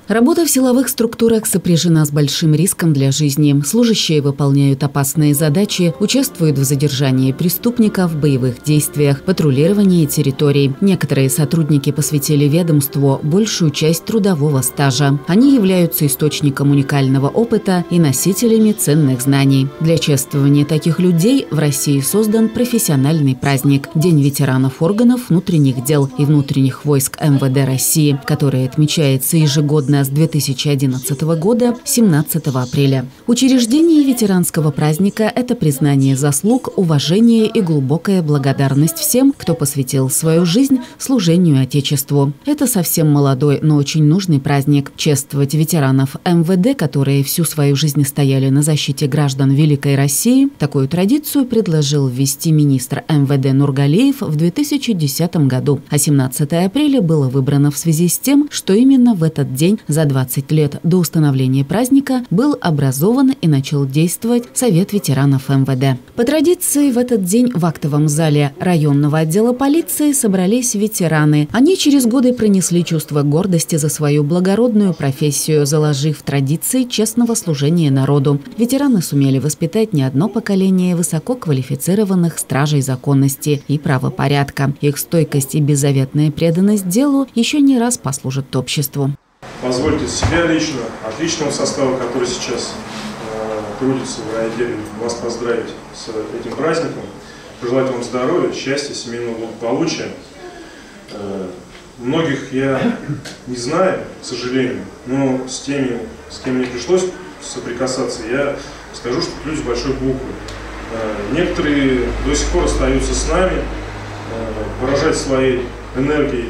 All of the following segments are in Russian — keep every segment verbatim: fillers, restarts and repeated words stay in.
Работа в силовых структурах сопряжена с большим риском для жизни. Служащие выполняют опасные задачи, участвуют в задержании преступников, боевых действиях, патрулировании территорий. Некоторые сотрудники посвятили ведомству большую часть трудового стажа. Они являются источником уникального опыта и носителями ценных знаний. Для чествования таких людей в России создан профессиональный праздник – День ветеранов органов внутренних дел и внутренних войск эм вэ дэ России, который отмечается ежегодно с две тысячи одиннадцатого года, семнадцатого апреля. Учреждение ветеранского праздника – это признание заслуг, уважение и глубокая благодарность всем, кто посвятил свою жизнь служению Отечеству. Это совсем молодой, но очень нужный праздник. Чествовать ветеранов эм вэ дэ, которые всю свою жизнь стояли на защите граждан Великой России, такую традицию предложил ввести министр эм вэ дэ Нургалиев в две тысячи десятом году. А семнадцатое апреля было выбрано в связи с тем, что именно в этот день за двадцать лет до установления праздника был образован и начал действовать Совет ветеранов эм вэ дэ. По традиции в этот день в актовом зале районного отдела полиции собрались ветераны. Они через годы пронесли чувство гордости за свою благородную профессию, заложив традиции честного служения народу. Ветераны сумели воспитать не одно поколение высококвалифицированных стражей законности и правопорядка. Их стойкость и беззаветная преданность делу еще не раз послужат обществу. Позвольте себя лично, от личного состава, который сейчас э, трудится в райотделе, вас поздравить с этим праздником, пожелать вам здоровья, счастья, семейного благополучия. Э, многих я не знаю, к сожалению, но с теми, с кем мне пришлось соприкасаться, я скажу, что люди с большой буквы. Э, некоторые до сих пор остаются с нами, э, поражать своей энергией.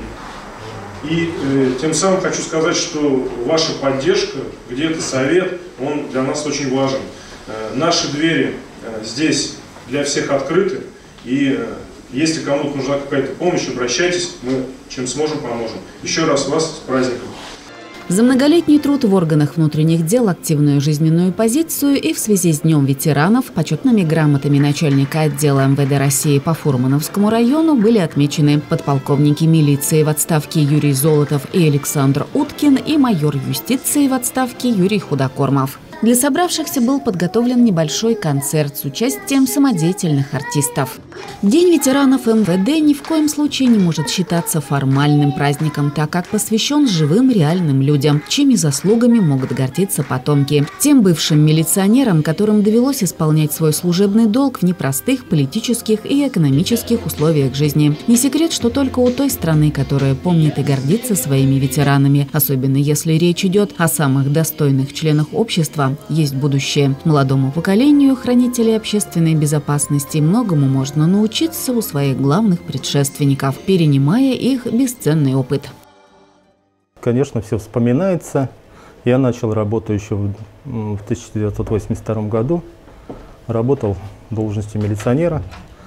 И э, тем самым хочу сказать, что ваша поддержка, где-то совет, он для нас очень важен. Э, наши двери э, здесь для всех открыты, и э, если кому-то нужна какая-то помощь, обращайтесь, мы чем сможем поможем. Еще раз вас с праздником. За многолетний труд в органах внутренних дел, активную жизненную позицию и в связи с Днем ветеранов почетными грамотами начальника отдела эм вэ дэ России по Фурмановскому району были отмечены подполковники милиции в отставке Юрий Золотов и Александр Уткин и майор юстиции в отставке Юрий Худокормов. Для собравшихся был подготовлен небольшой концерт с участием самодеятельных артистов. День ветеранов эм вэ дэ ни в коем случае не может считаться формальным праздником, так как посвящен живым реальным людям, чьими заслугами могут гордиться потомки. Тем бывшим милиционерам, которым довелось исполнять свой служебный долг в непростых политических и экономических условиях жизни. Не секрет, что только у той страны, которая помнит и гордится своими ветеранами, особенно если речь идет о самых достойных членах общества, есть будущее. Молодому поколению хранителей общественной безопасности многому можно научиться у своих главных предшественников, перенимая их бесценный опыт. Конечно, все вспоминается. Я начал работу еще в тысяча девятьсот восемьдесят втором году. Работал в должности милиционера.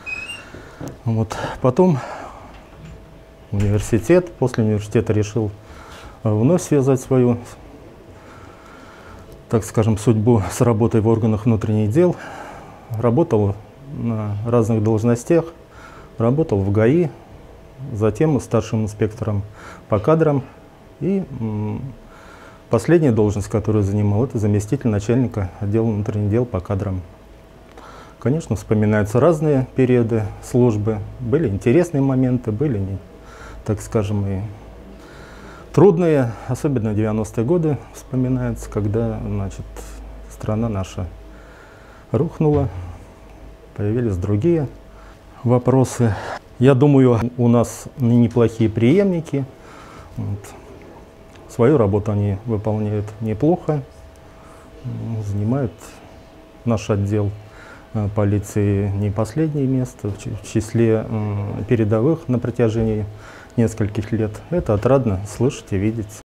Вот. Потом университет. После университета решил вновь связать свою, так скажем, судьбу с работой в органах внутренних дел. Работал на разных должностях, работал в гэ а и, затем старшим инспектором по кадрам. И последняя должность, которую занимал, это заместитель начальника отдела внутренних дел по кадрам. Конечно, вспоминаются разные периоды службы. Были интересные моменты, были, так скажем, и трудные, особенно девяностые годы вспоминаются, когда, значит, страна наша рухнула, появились другие вопросы. Я думаю, у нас неплохие преемники. Вот. Свою работу они выполняют неплохо, занимают наш отдел полиции не последнее место в числе передовых на протяжении нескольких лет. Это отрадно слышать и видеть.